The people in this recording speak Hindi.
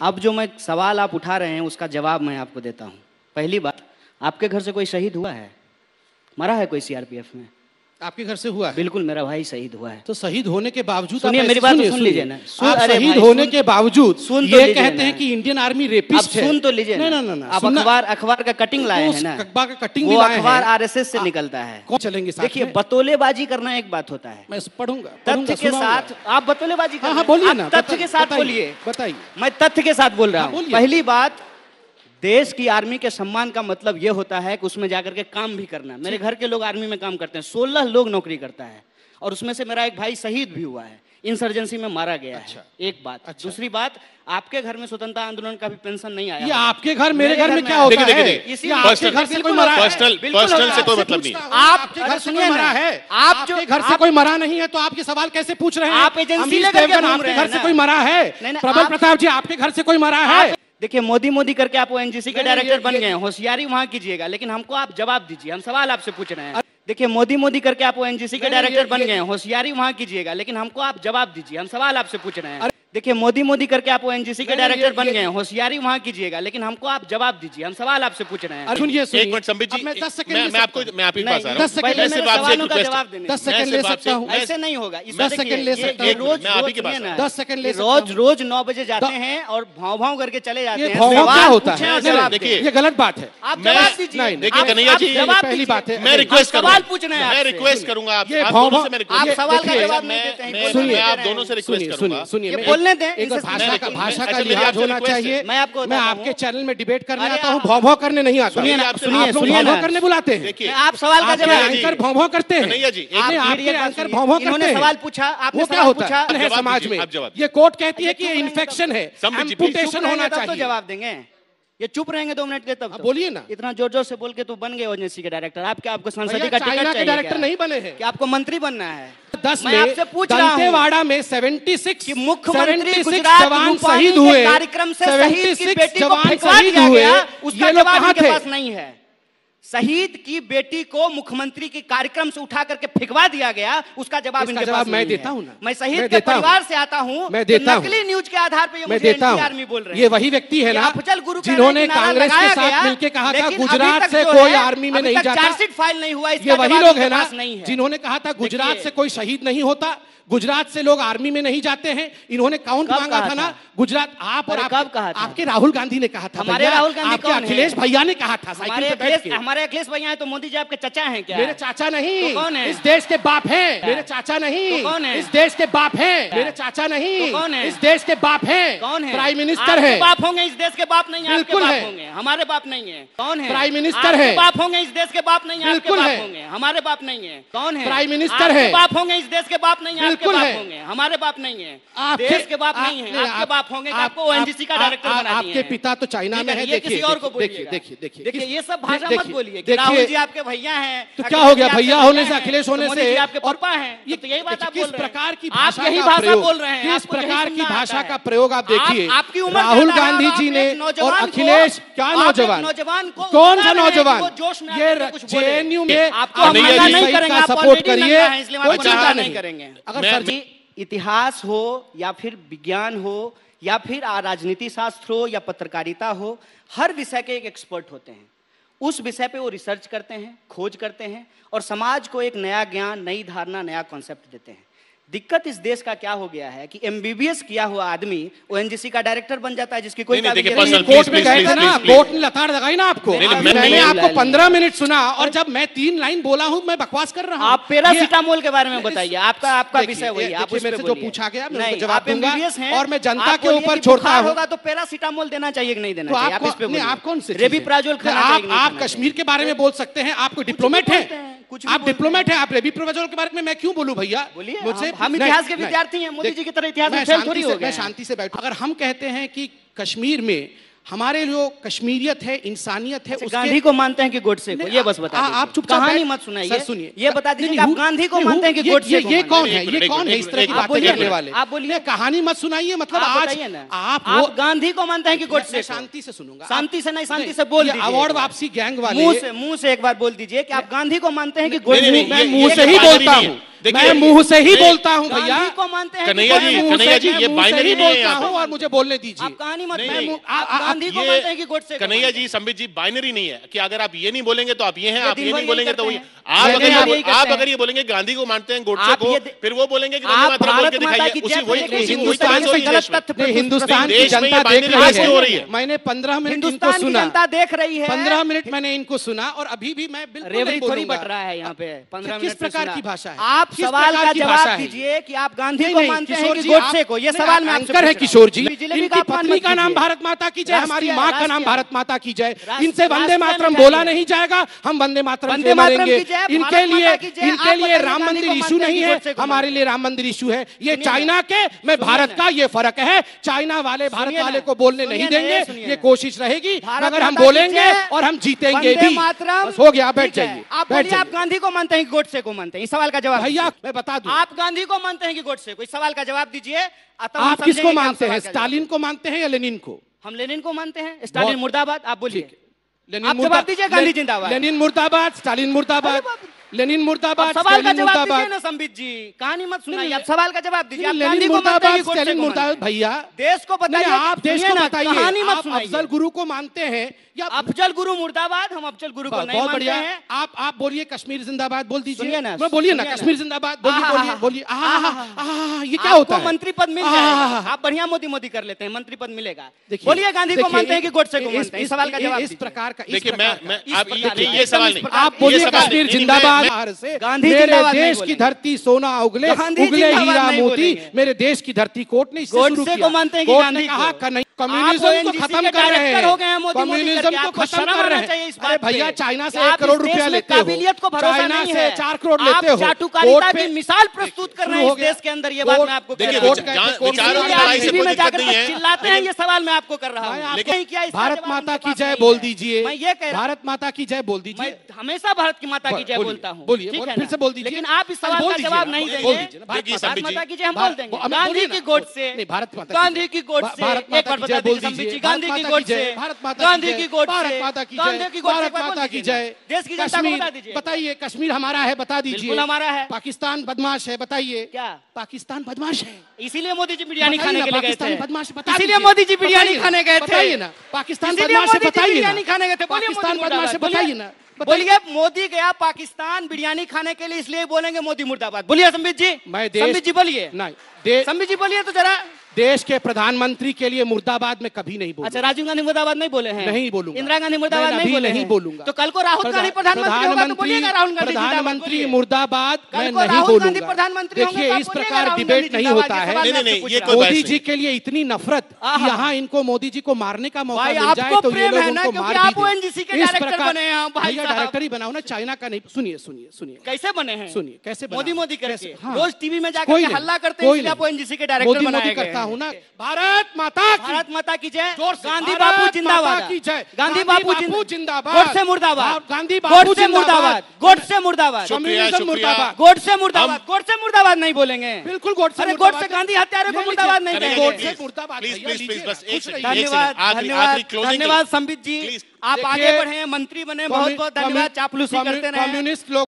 अब जो मैं सवाल आप उठा रहे हैं उसका जवाब मैं आपको देता हूँ। पहली बात, आपके घर से कोई शहीद हुआ है? मरा है कोई सीआरपीएफ में? आपके घर से हुआ है? बिल्कुल, मेरा भाई शहीद हुआ है। तो शहीद होने के बावजूद सुनिए मेरी बात तो सुन लीजिए ना। आप शहीद होने के बावजूद ये कहते हैं कि इंडियन आर्मी रेपिस्ट है। सुन तो लीजिए ना। ना आप अखबार का कटिंग लाए हैं ना। अखबार का कटिंग वो अखबार आरएसएस से निकलता है। कौन चलेंगे साथ में? देखिए, बतौलेबाजी करना एक बात होता है। मैं पढ़ूंगा तथ्य के साथ आप बतौलेबाजी कर रहे हैं। हाँ बोलिए ना, तथ्य के साथ बोलिए। बताइए। मैं तथ्य के साथ बोल रहा हूँ। पहली बात, देश की आर्मी के सम्मान का मतलब यह होता है कि उसमें जाकर के काम भी करना। मेरे घर के लोग आर्मी में काम करते हैं, 16 लोग नौकरी करता है और उसमें से मेरा एक भाई शहीद भी हुआ है, इंसर्जेंसी में मारा गया है। एक बात। दूसरी बात, आपके घर में स्वतंत्रता आंदोलन का भी पेंशन नहीं आया। ये आपके घर मेरे घर में क्या होता है? आपके घर से कोई मरा है? पर्सनल से कोई मतलब नहीं। आपके घर से कोई मरा है? आपके घर से कोई मरा नहीं है तो आपके सवाल कैसे पूछ रहे हैं? आप एजेंसी लेकर के घूम रहे हैं। आपके घर से कोई मरा है? प्रबल प्रताप जी, आपके घर से कोई मरा है? देखिए, मोदी करके आप ओएनजीसी के डायरेक्टर बन गए हैं, होशियारी वहां कीजिएगा, लेकिन हमको आप जवाब दीजिए। हम सवाल आपसे पूछ रहे हैं। देखिए, मोदी करके आप ओएनजीसी के डायरेक्टर बन गए हैं, होशियारी वहां कीजिएगा, लेकिन हमको आप जवाब दीजिए। हम सवाल आपसे पूछ रहे हैं। देखिए, मोदी करके आप ओएनजीसी के डायरेक्टर बन गए हैं, होशियारी वहां कीजिएगा, लेकिन हमको आप जवाब दीजिए। हम सवाल आपसे पूछ रहे हैं। सुनिए, एक मिनट संबित जी, मैं आपके पास आ रहा हूं। 10 सेकंड ले सवालों का जवाब देने। 10 सेकंड ले सकता हूं? ऐसे नहीं होगा। 10 सेकंड ले सकता हूं? रोज 10 सेकंड ले रोज 9 बजे जाते हैं और भाव करके चले जाते हैं। क्या होता है? देखिए, ये गलत बात है। आप जवाब दीजिए। देखिए कन्हैया जी, पहली बात है, मैं रिक्वेस्ट करूंगा, सवाल पूछ रहे हैं। मैं रिक्वेस्ट करूंगा आप सवाल का जवाब नहीं देते हैं। सुनिए, आप दोनों से रिक्वेस्ट करूंगा। सुनिए, बोलने दें। भाषा का लिहाज होना चाहिए। मैं आपके चैनल में डिबेट करने आता हूँ, भौं करने नहीं आता। सुनिए, भौं करने बुलाते हैं। आप सवाल का जवाब एंकर भौं करते हैं। आपके एंकर भौं करते हैं। सवाल पूछा, आपने क्या होता है समाज में? ये कोर्ट कहती है कि ये इन्फेक्शन है, एम्पुटेशन होना चाहिए। जवाब देंगे। ये चुप रहेंगे 2 मिनट के तब बोलिए ना। इतना जोर से बोल के तो बन गए ओएनजीसी के डायरेक्टर। आपको संसदीय का टिकट चाइना के चाहिए? डायरेक्टर नहीं बने हैं कि आपको मंत्री बनना है? 10 मैं आपसे पूछ रहा हूं। दंतेवाड़ा में 76 मुख्यमंत्री जवान शहीद हुए। कार्यक्रम से शहीद की बेटी को जवान फेंकवा शहीद दिया हुए। गया, उसका ये लोग जवाब कहां इनके थे? पास नहीं है। शहीद की बेटी को मुख्यमंत्री के कार्यक्रम से उठा करके फेंकवा दिया गया, उसका जवाब इनके पास मैं देता हूं ना। मैं शहीद के परिवार से आता हूं, मैं देता हूं। नकली न्यूज के आधार पर मैं देता हूं। आर्मी बोल रहे हैं। ये वही व्यक्ति है ना जिन्होंने कांग्रेस के साथ मिलकर कहा था गुजरात से कोई आर्मी में नहीं जाता। चार्जशीट फाइल नहीं हुआ। ये वही लोग है ना जिन्होंने कहा था गुजरात से कोई शहीद नहीं होता, गुजरात से लोग आर्मी में नहीं जाते हैं। इन्होंने काउंट मांगा था ना गुजरात। आप और कब कहा था? आपके राहुल गांधी ने कहा था। हमारे राहुल गांधी आपके अखिलेश भैया ने कहा था साइकिल पे बैठ के। हमारे अखिलेश भैया हैं तो मोदी जी आपके चाचा हैं क्या? मेरे चाचा नहीं, तो कौन है? इस देश के बाप हैं। मेरे चाचा नहीं, तो कौन है? इस देश के बाप हैं। मेरे चाचा नहीं, तो कौन है? इस देश के बाप हैं। कौन है? प्राइम मिनिस्टर है। बाप होंगे, इस देश के बाप नहीं है। बिल्कुल है। होंगे, हमारे बाप नहीं है। कौन है? प्राइम मिनिस्टर है। बाप होंगे, इस देश के बाप नहीं है। बिल्कुल है। होंगे, हमारे बाप नहीं है। कौन है? प्राइम मिनिस्टर है। बाप होंगे, इस देश के बाप नहीं है। बिल्कुल है। होंगे, हमारे बाप नहीं है। आपके देश के बाप नहीं है। आपके बाप होंगे, आपको ओएनजीसी का डायरेक्टर बना दिए आपके पिता तो चाइना में है। किसी और को बोलिए। देखिए, ये सब भाषा मत बोलिए। राहुल जी आपके भैया हैं, तो क्या हो गया? भैया होने से, अखिलेश होने से आपके पापा हैं। ये तो यही बात आप बोल रहे हैं। किस प्रकार की आप यही भाषा बोल रहे हैं। किस प्रकार की भाषा का प्रयोग आप देखिए। आपकी उम्र राहुल गांधी जी ने और अखिलेश, क्या नौजवान, कौन सा नौजवान? ये जेएनयू में आपको नहीं करेंगे, सपोर्ट करिए, कोई चिंता नहीं करेंगे। अगर सर जी इतिहास हो या फिर विज्ञान हो या फिर राजनीति शास्त्र हो या पत्रकारिता हो, हर विषय के एक एक्सपर्ट होते हैं। उस विषय पे वो रिसर्च करते हैं, खोज करते हैं और समाज को एक नया ज्ञान, नई धारणा, नया कॉन्सेप्ट देते हैं। दिक्कत इस देश का क्या हो गया है कि एमबीबीएस किया हुआ आदमी ओएनजीसी का डायरेक्टर बन जाता है, जिसकी कोई कोर्ट में गए थे ना, कोर्ट ने लताड़ लगाई ना आपको। मैंने आपको 15 मिनट सुना और जब मैं 3 लाइन बोला हूं, मैं बकवास कर रहा हूं। आप पैरासीटामोल के बारे में बताइए। आपका विषय वही है। आप मेरे से जो पूछा गया मैं जवाब दूंगा और मैं जनता के ऊपर छोड़ता हूं। होगा तो पैरासीटामोल देना चाहिए कि नहीं देना चाहिए? आप कौन से रेबीप्राजोल खाना चाहिए? आप कश्मीर के बारे में बोल सकते हैं, आपको डिप्लोमेट है, आप डिप्लोमेट हैं, आप रेबीप्राजोल के बारे में मैं क्यों बोलूं भैया? मुझसे हम इतिहास के विद्यार्थी हैं, मोदी जी की तरह इतिहास में फेल थोड़ी हो गए। मैं शांति से बैठूं। अगर हम कहते हैं कि कश्मीर में हमारे जो कश्मीरियत है, इंसानियत है, गांधी को मानते हैं कि गोडसे को? ये बस बता दीजिए। आप चुपचाप कहानी मत सुनाइए। सुनिए, ये बता दीजिए आप गांधी को मानते हैं कि गोडसे को? ये कौन है? ये कौन है इस तरह की बातें करने वाले? आप बोलिए। कहानी मत सुनाइए। मतलब आज आप गांधी को मानते हैं कि गोडसे? शांति से सुनूंगा। शांति से नहीं, शांति से बोल दीजिए। अवार्ड वापसी गैंग वाले मुंह से एक बार बोल दीजिए कि आप गांधी को मानते हैं कि गोडसे? मैं मुंह से ही बोलता हूँ। मैं मुंह से ही बोलता हूँ भैया। को मानते हैं कन्हैया जी ये बाइनरी नहीं है और मुझे बोलने दीजिए। आप कहानी मत गांधी को मानते हैं कि गोडसे? कन्हैया जी, संबित जी, बाइनरी नहीं है कि अगर आप ये नहीं बोलेंगे तो आप ये हैं, आप ये नहीं बोलेंगे तो आप अगर ये बोलेंगे गांधी को मानते हैं गोडसे को, फिर वो बोलेंगे कि वंदे मातरम बोल के दिखाइए। हिंदुस्तान की जनता देख रही है। मैंने 15 मिनट इनको सुना, जनता देख रही है। 15 मिनट मैंने इनको सुना और अभी भी मैं बिल्कुल नहीं थोड़ी बट रहा है यहाँ पे। 15 किस प्रकार की भाषा है? आप सवाल का जवाब दीजिए कि आप गांधी को मानते हैं कि गोडसे को? ये सवाल में आंसर है किशोर जी। इनकी पत्नी का नाम भारत माता की जय, हमारी माँ का नाम भारत माता की जय। इनसे वंदे मातरम बोला नहीं जाएगा, हम वंदे मातरम बोलेंगे। इनके लिए राम मंदिर इशू नहीं है, हमारे लिए राम मंदिर इशू है। ये चाइना के मैं भारत का ये फर्क है। चाइना वाले भारत वाले को बोलने नहीं देंगे, ये कोशिश रहेगी, मगर हम बोलेंगे और हम जीतेंगे भी। हो गया, बैठ जाइए। आप गांधी को मानते हैं कि गोडसे को मानते हैं? इस सवाल का जवाब भैया मैं बता दूं। आप गांधी को मानते हैं कि गोडसे को? इस सवाल का जवाब दीजिए। आप किसको मानते हैं, स्टालिन को मानते हैं या लेनिन को? हम लेनिन को मानते हैं। स्टालिन मुर्दाबाद। आप बोलिए, आप जवाब दीजिए। गांधी जिंदाबाद, लेनिन मुर्दाबाद, स्टालिन मुर्दाबाद, लेनिन मुर्दाबाद। सवाल का जवाब दीजिए ना संबित जी, कहानी मत सुनाइए, आप सवाल का जवाब दीजिए। आप गांधी को मानते हैं कि गोडसे को मानते हैं? भैया देश को बताइए, आप देश को बताइए। कहानी मत आप सुनाइए। अफजल गुरु को मानते हैं या अफजल गुरु मुर्दाबाद? हम अफजल गुरु को नहीं मानते हैं। आप बोलिए कश्मीर जिंदाबाद बोल दीजिए ना, बोलिए ना कश्मीर जिंदाबाद बोलिए बोलिए। ये क्या होता है? मंत्री पद मिल जाएगा, आप बढ़िया मोदी मोदी कर लेते हैं, मंत्री पद मिलेगा। बोलिए गांधी को मानते हैं कि गोडसे को मानते हैं? इस सवाल का जवाब इस प्रकार का। देखिए ये सवाल नहीं, आप बोलिए कश्मीर जिंदाबाद, मेरे देश की धरती सोना उगले उगले हीरा मोती, मेरे देश की धरती कोर्ट ने इससे शुरू किया। को मानते हैं कि गांधी कहा कम्युनिज्म को खत्म कर रहे हैं, कम्युनिज्म को खत्म कर रहे हैं। अरे भैया चाइना से 1 करोड़ रुपया लेते हो, चाइना से 4 करोड़ लेते हो, चाटुकारिता की मिसाल प्रस्तुत कर रहे हैं इस देश के अंदर। ये बात मैं आपको चिल्लाते हैं, ये सवाल मैं आपको कर रहा हूँ। भारत माता की जय बोल दीजिए, भारत माता की जय बोल दीजिए। हमेशा भारत की माता की जय बोलता हूँ, बोलिए फिर से बोल दीजिए। लेकिन आप इस सवाल का जवाब नहीं देंगे। भारत माता की जय हम बोल देंगे, गांधी की गोडसे, भारत माता गांधी की गोडसे, भारत माता की जय बोल दीजिए। गांधी की गोडसे, भारत माता गांधी की गोडसे, भारत माता की जय, भारत माता की जय। देश की जनता को बता दीजिए। बताइए कश्मीर हमारा है, बता दीजिए। बिल्कुल हमारा है। पाकिस्तान बदमाश है, बताइए। क्या पाकिस्तान बदमाश है? इसीलिए मोदी जी बिरयानी खाने के लिए गए थे। बदमाश इसीलिए मोदी जी बिरयानी खाने गए थे। बताइए ना, पाकिस्तान बदमाश है, बताइए। बिरयानी खाने गए थे, पाकिस्तान बदमाश है, बताइए ना। बोलिए मोदी गया पाकिस्तान बिरयानी खाने के लिए, इसलिए बोलेंगे मोदी मुर्दाबाद। बोलिए संबित जी, संबित जी बोलिए। नहीं, संबित जी बोलिए तो जरा। देश के प्रधानमंत्री के लिए मुर्दाबाद में कभी नहीं बोलूंगा। अच्छा, राजीव गांधी मुर्दाबाद नहीं बोले हैं? नहीं बोलूंगा। इंदिरा गांधी मुर्दाबाद नहीं बोलूंगा। तो कल को राहुल गांधी प्रधानमंत्री होगा तो बोलिएगा राहुल गांधी प्रधानमंत्री मुर्दाबाद मैं नहीं राहुल गांधी बोलूंगा। प्रधानमंत्री होंगे, देखिए इस प्रकार डिबेट नहीं होता है। मोदी जी के लिए इतनी नफरत, यहाँ इनको मोदी जी को मारने का मौका मिल जाए तो ये लोग उनको मार दीजिए। इस प्रकार भैया डायरेक्टर ही बनाओ ना, चाइना का नहीं। सुनिए सुनिए सुनिए, कैसे बने हैं? सुनिए कैसे मोदी मोदी करके रोज टीवी में जाकर हल्ला करते हैं, इसलिए आप ओएनजीसी के डायरेक्टर बनाए गए। करता हूँ ना। भारत माता की जय, गांधी बापू जिंदाबाद की जय, गांधी बापू जिंदाबाद, गोडसे मुर्दाबाद, गांधी बापू मुर्दाबाद, गोडसे मुर्दाबाद, कम्युनिज्म मुर्दाबाद, गोडसे मुर्दाबाद, गोडसे मुर्दाबाद नहीं बोलेंगे। बिल्कुल गोडसे, गोडसे गांधी हत्यारे को मुर्दाबाद नहीं कहेंगे। गोडसे मुर्दाबाद। धन्यवाद, धन्यवाद, धन्यवाद संबित जी, आप आगे बढ़े, मंत्री बने, बहुत बहुत धन्यवाद। चापलूसी करते रहे। कम्युनिस्ट लोग